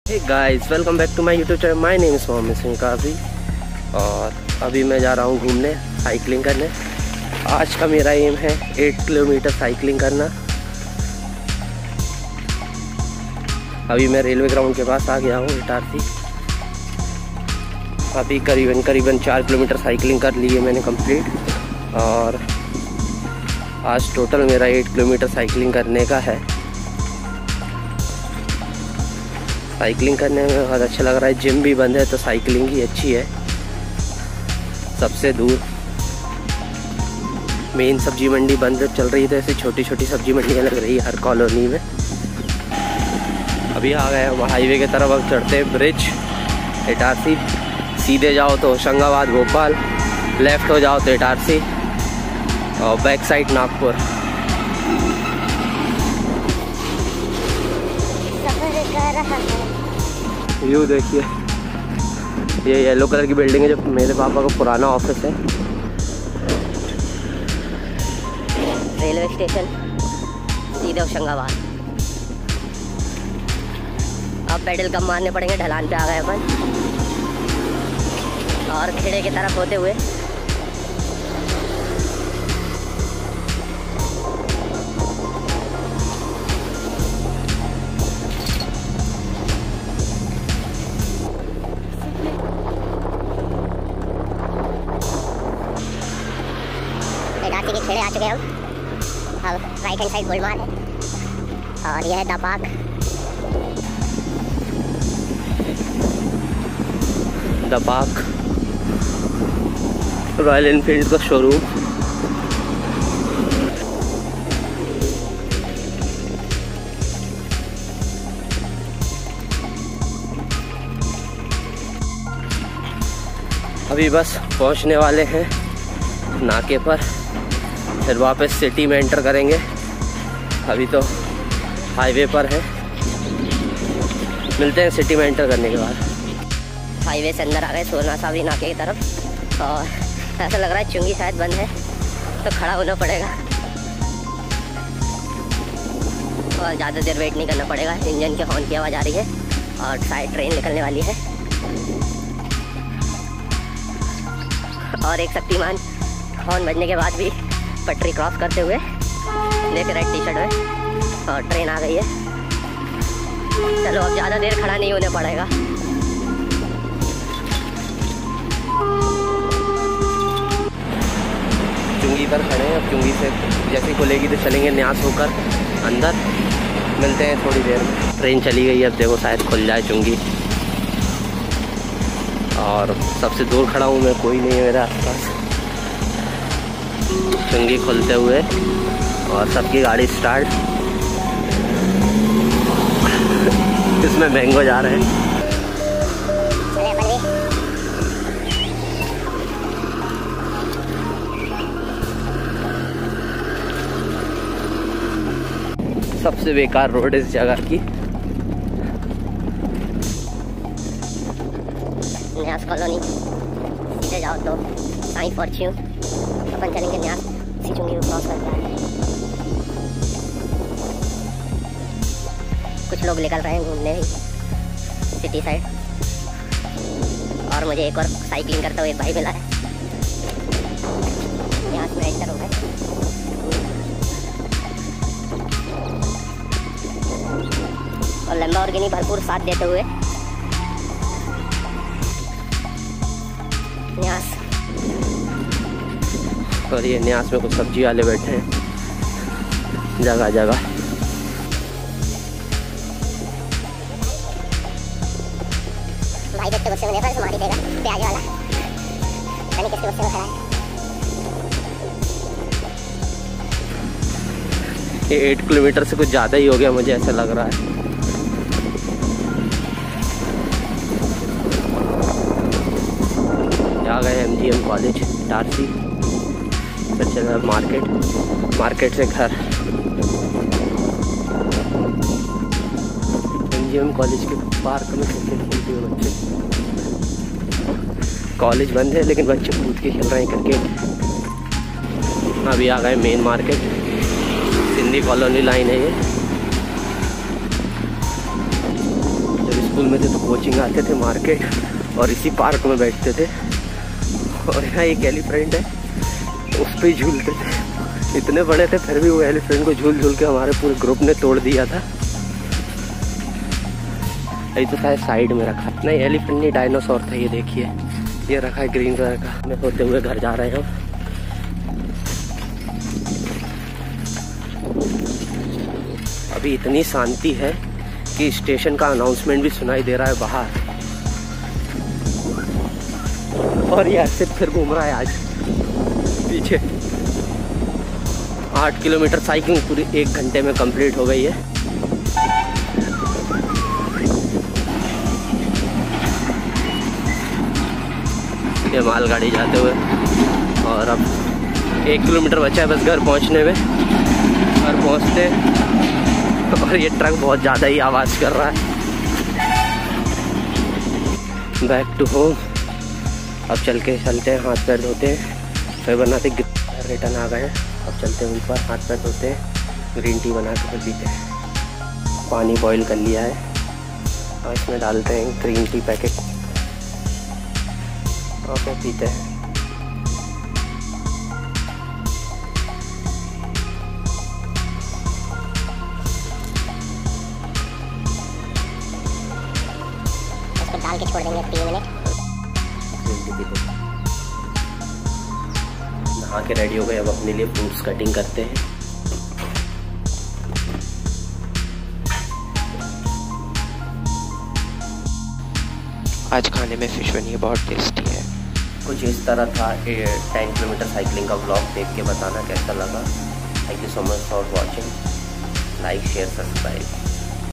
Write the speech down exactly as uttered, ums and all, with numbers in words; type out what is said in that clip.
Hey guys, welcome back to my YouTube channel. My name is Mohammad Singh Kazi और अभी मैं जा रहा हूँ घूमने, साइकिलिंग करने। आज का मेरा एम है एट किलोमीटर साइकिलिंग करना। अभी मैं रेलवे ग्राउंड के पास आ गया हूँ इटारसी। अभी करीबन करीबन चार किलोमीटर साइकिलिंग कर ली है मैंने कंप्लीट और आज टोटल मेरा एट किलोमीटर साइकिलिंग करने का है। साइकिलिंग करने में बहुत अच्छा लग रहा है। जिम भी बंद है तो साइकिलिंग ही अच्छी है। सबसे दूर मेन सब्जी मंडी बंद चल रही है, तो ऐसी छोटी छोटी सब्जी मंडियाँ लग रही है हर कॉलोनी में। अभी आ गए हम हाईवे की तरफ। अब चढ़ते हैं ब्रिज इटारसी। सीधे जाओ तो होशंगाबाद भोपाल, लेफ्ट हो जाओ तो इटारसी और बैक साइड नागपुर। व्यू देखिए, ये येलो कलर की बिल्डिंग है जो मेरे पापा का पुराना ऑफिस है। रेलवे स्टेशन सीधे होशंगाबाद। अब पेडल कम मारने पड़ेंगे, ढलान पे आ गए अपन और खेड़े की तरफ होते हुए इटारसी के खेड़े आ चुके हैं हम। अब राइट हैंड साइड गोलमाल है और यह है दपाक। दपाक रॉयल एनफील्ड का शोरूम। अभी बस पहुंचने वाले हैं नाके पर, फिर वापस सिटी में एंटर करेंगे। अभी तो हाईवे पर है, मिलते हैं सिटी में एंटर करने के बाद। हाईवे से अंदर आ गए सोना सावरी नाके की तरफ और ऐसा लग रहा है चुंगी शायद बंद है तो खड़ा होना पड़ेगा और ज़्यादा देर वेट नहीं करना पड़ेगा। इंजन के हॉर्न की आवाज़ आ रही है और साइड ट्रेन निकलने वाली है और एक शक्तिमान हॉर्न बजने के बाद भी पटरी क्रॉस करते हुए देख रेड टी शर्ट में और ट्रेन आ गई है। चलो अब ज़्यादा देर खड़ा नहीं होने पड़ेगा। चुंगी पर खड़े हैं। अब चुंगी से जैसे खुलेगी तो चलेंगे न्यास होकर अंदर। मिलते हैं थोड़ी देर में। ट्रेन चली गई है, अब देखो शायद खुल जाए चुंगी। और सबसे दूर खड़ा हूँ मैं, कोई नहीं है मेरे आसपास। चुंगी खुलते हुए और सबकी गाड़ी स्टार्ट। इसमें मैंगो जा रहे हैं। सबसे बेकार रोड इस जगह की। न्यास कॉलोनी सीधे जाओ तो साई फॉर्च्यून। अपन चलेंगे न्यास सी चुंगी को क्रॉस करके। कुछ लोग निकल रहे हैं घूमने ही सिटी साइड और मुझे एक और साइकिलिंग करता हुआ एक भाई मिला है। न्यास में एंटर हो गए और लैम्बोर्गिनी भरपूर साथ देते हुए न्यास। और ये न्यास में कुछ सब्जी वाले बैठे हैं जगह जगह। भाई देखते गुस्से में देखा मारी देगा प्याज वाला। यानी किसके गुस्से में खड़ा है। ये एट किलोमीटर से कुछ ज़्यादा ही हो गया, मुझे ऐसा लग रहा है। आ गए M G M college Itarsi. फिर चला मार्केट, मार्केट से घर। एम जी एम कॉलेज के पार्क में क्रिकेट खेलते हुए बच्चे। कॉलेज बंद है लेकिन बच्चे कूद के खेल रहे हैं क्रिकेट। अभी आ गए main market. Sindhi colony line है ये। स्कूल में थे तो कोचिंग आते थे, मार्केट, और इसी पार्क में बैठते थे। और यहाँ एक एलिफेंट है, उस पर ही झूलते थे। इतने बड़े थे फिर भी वो एलिफेंट को झूल झूल के हमारे पूरे ग्रुप ने तोड़ दिया था। ये तो शायद साइड में रखा, नहीं एलिफेंट नहीं, डायनासोर था। ये देखिए, ये रखा है ग्रीन कलर का। मैं होते हुए घर जा रहे हैं हम। अभी इतनी शांति है कि स्टेशन का अनाउंसमेंट भी सुनाई दे रहा है बाहर। और ये ऐसे फिर घूम रहा है आज पीछे। आठ किलोमीटर साइकिलिंग पूरी एक घंटे में कंप्लीट हो गई है। ये मालगाड़ी जाते हुए, और अब एक किलोमीटर बचा है बस घर पहुंचने में। घर पहुंचते, और ये ट्रक बहुत ज़्यादा ही आवाज़ कर रहा है। Back to home. अब चल के चलते हैं, हाथ पैर धोते हैं, फिर बनाते रिटर्न आ गए। अब चलते हैं ऊपर, हाथ पैर धोते हैं, ग्रीन टी बना के फिर पीते हैं। पानी बॉईल कर लिया है और इसमें डालते हैं ग्रीन टी पैकेट और फिर पीते हैं। डाल के छोड़ देंगे तीन मिनट। नहा के रेडी हो गए, अब अपने लिए फ्रूट्स कटिंग करते हैं। आज खाने में फिश बनी है, बहुत टेस्टी है। कुछ इस तरह था टेन किलोमीटर साइकिलिंग का व्लॉग। देख के बताना कैसा लगा। Thank you so much for watching. Like share subscribe.